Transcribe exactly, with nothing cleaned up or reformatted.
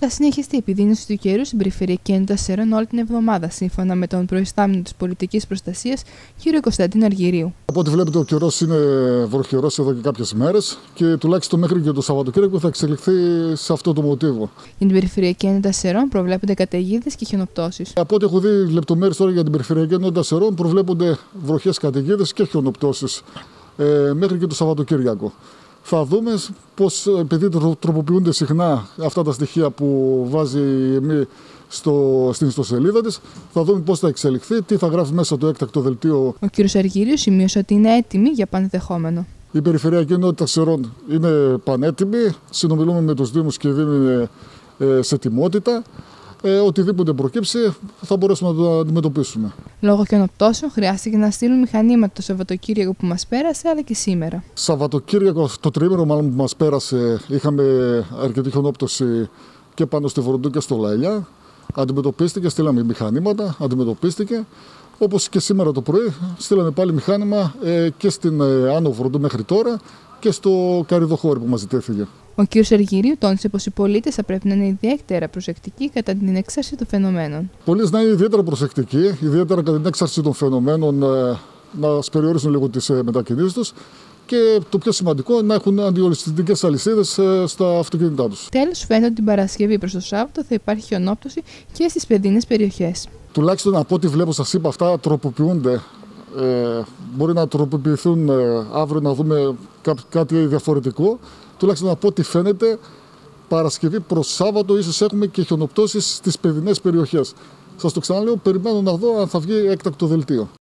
Θα συνεχιστεί η επιδείνωση του καιρού στην περιφερειακή ένωση Σέρων όλη την εβδομάδα, σύμφωνα με τον προϊστάμενο της πολιτικής προστασίας, κ. Κωνσταντίνο Αργυρίου. Από ό,τι βλέπετε, ο καιρός είναι βροχερός εδώ και κάποιες μέρες και τουλάχιστον μέχρι και το Σαββατοκύριακο θα εξελιχθεί σε αυτό το μοτίβο. Για την περιφερειακή ένωση Σέρων προβλέπονται καταιγίδες και χιονοπτώσεις. Από ό,τι έχω δει λεπτομέρειες τώρα για την περιφερειακή ένωση Σέρων, προβλέπονται βροχές, καταιγίδες και χιονοπτώσεις ε, μέχρι και το Σαββατοκύριακο. Θα δούμε πώς, επειδή τροποποιούνται συχνά αυτά τα στοιχεία που βάζει η ΕΜΗ στο, στην ιστοσελίδα της, θα δούμε πώς θα εξελιχθεί, τι θα γράφει μέσα το έκτακτο δελτίο. Ο κ. Αργύριος σημείωσε ότι είναι έτοιμη για πανεδεχόμενο. Η Περιφερειακή Ενότητα Σερών είναι πανέτοιμη, συνομιλούμε με τους Δήμους και οι Δήμοι σε ετοιμότητα. Ε, οτιδήποτε προκύψει θα μπορέσουμε να το αντιμετωπίσουμε. Λόγω χιονοπτώσεων χρειάστηκε να στείλουν μηχανήματα το Σαββατοκύριακο που μας πέρασε, αλλά και σήμερα. Σαββατοκύριακο, το τριήμερο μάλλον που μας πέρασε, είχαμε αρκετή χιονόπτωση και πάνω στη Βοροντού και στο Λαηλιά. Αντιμετωπίστηκε, στείλαμε μηχανήματα, αντιμετωπίστηκε. Όπως και σήμερα το πρωί, στείλαμε πάλι μηχάνημα ε, και στην ε, Άνω Βοροντού μέχρι τώρα και στο Καρυδοχώρι που μας ζητήθηκε. Ο κ. Αργυρίου τόνισε πως οι πολίτες θα πρέπει να είναι ιδιαίτερα προσεκτικοί κατά την έξαρση των φαινομένων. Πολίτες να είναι ιδιαίτερα προσεκτικοί, ιδιαίτερα κατά την έξαρση των φαινομένων, να περιορίσουν λίγο τις μετακινήσεις τους και το πιο σημαντικό, να έχουν αντιολισθητικές αλυσίδες στα αυτοκίνητά τους. Τέλος, φαίνεται ότι την Παρασκευή προς το Σάββατο θα υπάρχει χιονόπτωση και στις παιδίνες περιοχές. Τουλάχιστον από ό,τι βλέπω, σας είπα, αυτά τροποποιούνται. Ε, μπορεί να τροποποιηθούν ε, αύριο, να δούμε κά, κάτι διαφορετικό. Τουλάχιστον από ό,τι φαίνεται, Παρασκευή προς Σάββατο ίσως έχουμε και χιονοπτώσεις στις παιδινές περιοχές. Σας το ξαναλέω, περιμένω να δω αν θα βγει έκτακτο δελτίο.